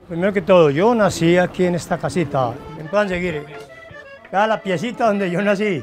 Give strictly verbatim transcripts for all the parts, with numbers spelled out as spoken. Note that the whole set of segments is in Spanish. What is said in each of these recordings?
Primero que todo, yo nací aquí en esta casita. Me pueden seguir. Vea la piecita donde yo nací.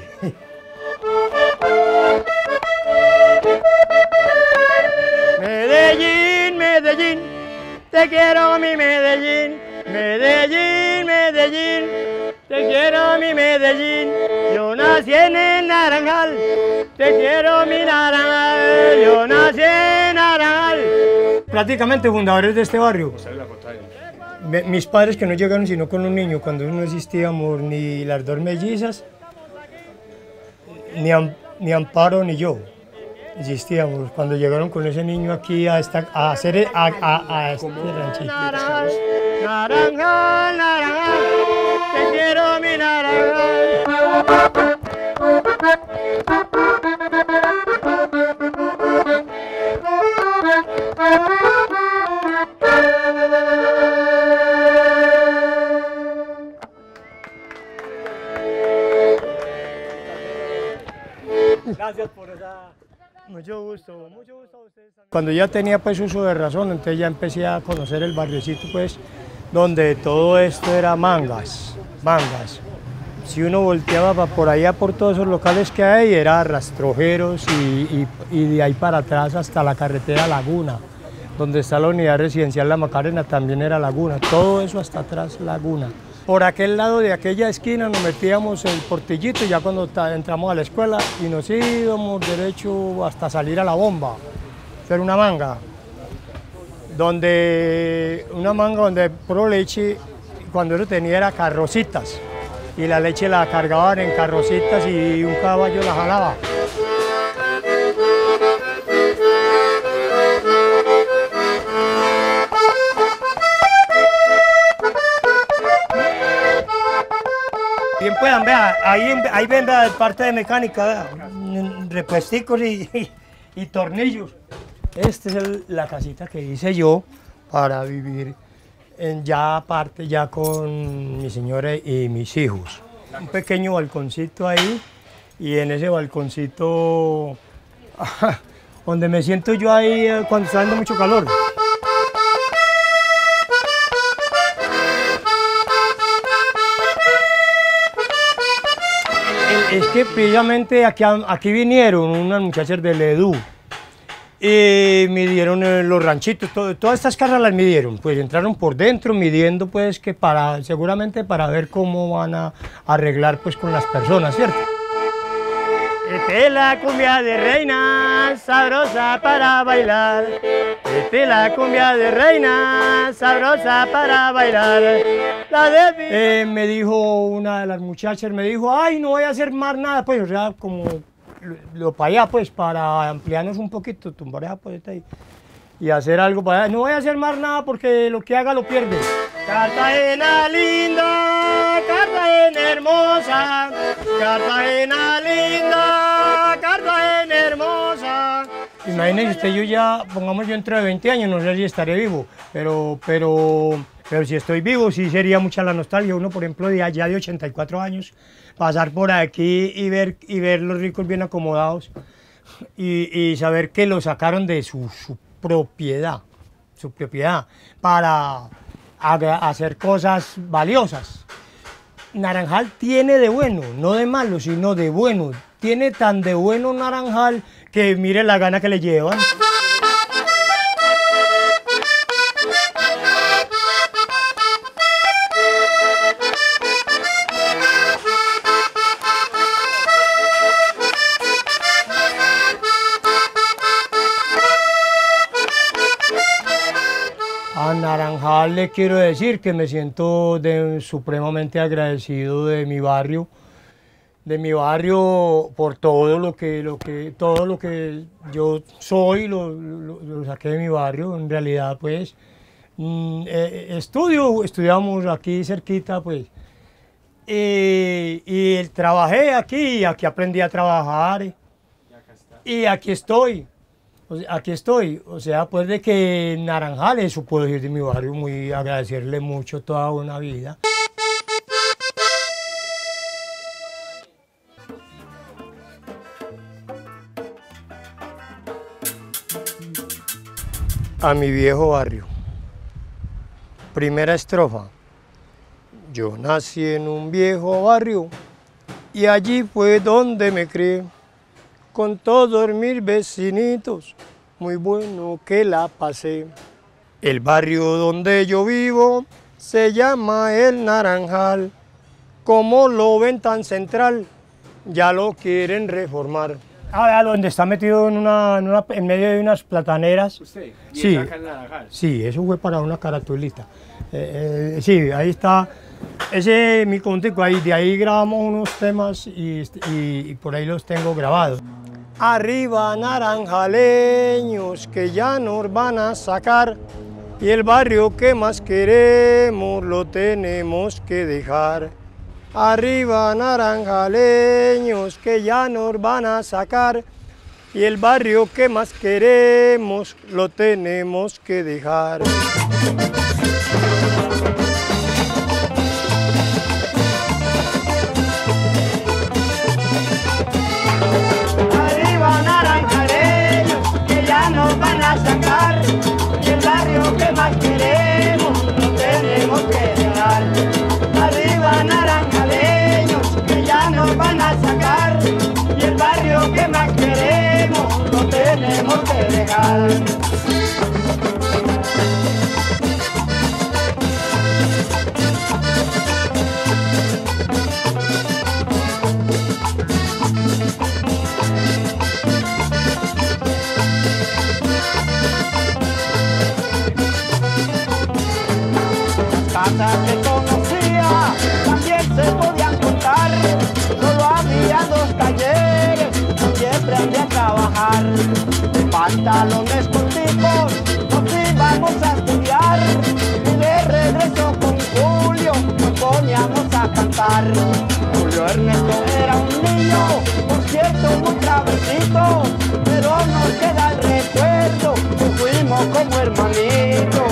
Medellín, Medellín, te quiero mi Medellín. Medellín, Medellín, te quiero mi Medellín. Yo nací en el Naranjal, te quiero mi Naranjal. Yo nací en Naranjal. Prácticamente fundadores de este barrio. Mis padres que no llegaron sino con un niño, cuando no existíamos ni las dos mellizas, ni, Am, ni Amparo ni yo existíamos. Cuando llegaron con ese niño aquí a, esta, a hacer a, a, a este ranchito. Naranjal, naranjal, naranjal, te quiero mi naranjal. Gracias por esa... Mucho gusto, mucho gusto a ustedes también. Cuando ya tenía pues uso de razón, entonces ya empecé a conocer el barriocito pues, donde todo esto era mangas, mangas. Si uno volteaba por allá por todos esos locales que hay, era rastrojeros y, y, y de ahí para atrás hasta la carretera Laguna, donde está la unidad residencial La Macarena, también era Laguna, todo eso hasta atrás Laguna. Por aquel lado de aquella esquina nos metíamos el portillito ya cuando entramos a la escuela y nos íbamos derecho hasta salir a la bomba, hacer una manga, donde una manga donde pro leche, cuando eso tenía era carrocitas y la leche la cargaban en carrocitas y un caballo la jalaba. Bien puedan, vea, ahí, ahí ven, vea, parte de mecánica, vea, repuesticos y, y, y tornillos. Esta es el, la casita que hice yo para vivir en, ya aparte, ya con mi señora y mis hijos. Un pequeño balconcito ahí y en ese balconcito donde me siento yo ahí cuando está dando mucho calor. Es que precisamente aquí, aquí vinieron unas muchachas del Edu y midieron los ranchitos, todo, todas estas casas las midieron, pues entraron por dentro midiendo pues que para, seguramente para ver cómo van a arreglar pues con las personas, ¿cierto? Esta es la cumbia de reina, sabrosa para bailar. Esta es la cumbia de reina, sabrosa para bailar. La de... eh, me dijo una de las muchachas, me dijo, ay, no voy a hacer más nada, pues, o sea, como lo, lo para allá, pues, para ampliarnos un poquito, tumbar esa poeta ahí, y hacer algo para allá. No voy a hacer más nada porque lo que haga lo pierde. Cartagena linda, Cartagena hermosa, Cartagena linda, Cartagena hermosa. Imagínese usted, yo ya, pongamos yo dentro de veinte años, no sé si estaré vivo, pero, pero, pero si estoy vivo sí sería mucha la nostalgia. Uno, por ejemplo, de allá de ochenta y cuatro años, pasar por aquí y ver, y ver los ricos bien acomodados y, y saber que lo sacaron de su, su propiedad, su propiedad, para hacer cosas valiosas. Naranjal tiene de bueno, no de malo, sino de bueno. Tiene tan de bueno Naranjal que mire la gana que le llevan. A Naranjal le quiero decir que me siento de, supremamente agradecido de mi barrio, de mi barrio por todo lo que, lo que, todo lo que yo soy, lo, lo, lo saqué de mi barrio. En realidad, pues, mm, eh, estudio, estudiamos aquí cerquita, pues, y, y trabajé aquí, y aquí aprendí a trabajar, y aquí estoy. O sea, aquí estoy, o sea, pues de que Naranjal, eso puedo decir de mi barrio, muy agradecerle mucho toda una vida. A mi viejo barrio, Primera estrofa. Yo nací en un viejo barrio y allí fue donde me crié, con todos mis vecinitos, muy bueno que la pasé. El barrio donde yo vivo se llama El Naranjal, como lo ven tan central, ya lo quieren reformar. Ah, vea donde está metido en, una, en, una, en medio de unas plataneras. ¿Usted? ¿Y Sí, acá en Naranjal? sí, eso fue para una caratulita. Eh, eh, sí, ahí está, ese es mi contigo, ahí, de ahí grabamos unos temas y, y, y por ahí los tengo grabados. Arriba naranjaleños que ya nos van a sacar y el barrio que más queremos lo tenemos que dejar. Arriba naranjaleños que ya nos van a sacar y el barrio que más queremos lo tenemos que dejar. Arriba naranjaleños que ya nos van a sacar y el barrio que más queremos lo tenemos que dejar. Arriba naranjaleños que ya nos van a sacar y el barrio que más queremos lo tenemos que dejar. Casas que conocía también se podían contar, solo había dos talleres, siempre había que trabajar. De pantalones corticos nos íbamos a estudiar y de regreso con Julio nos poníamos a cantar. Julio Ernesto era un niño, por cierto muy travesito, pero nos queda el recuerdo que fuimos como hermanitos.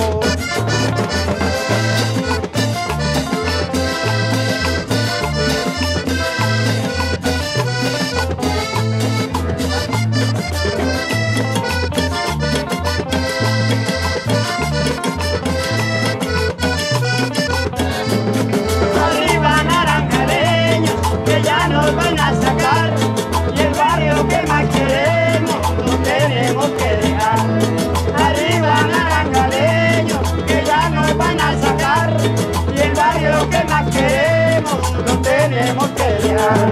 Van a sacar y el barrio que más queremos lo tenemos que dejar. Arriba naranjaleños que ya nos van a sacar y el barrio que más queremos lo tenemos que dejar.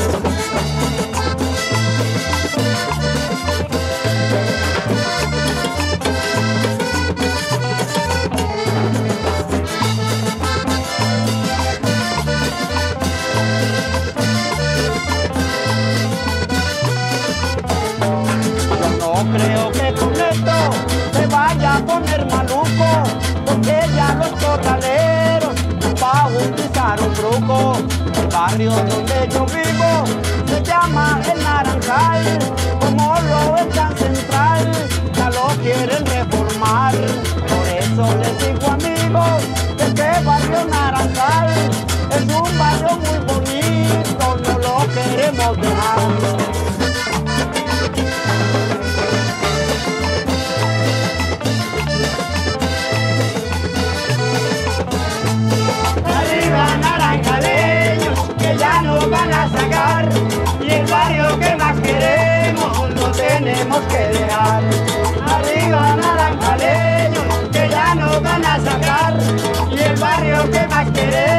Creo que con esto se vaya a poner maluco, porque ya los corraleros va a utilizar un truco. El barrio donde yo vivo se llama El Naranjal, como lo es tan central, ya lo quieren reformar. Por eso les digo amigos, que este barrio Naranjal es un barrio muy bonito, no lo queremos dejar. Van a sacar y el barrio que más queremos lo tenemos que dejar. Arriba naranjaleños que ya nos van a sacar y el barrio que más queremos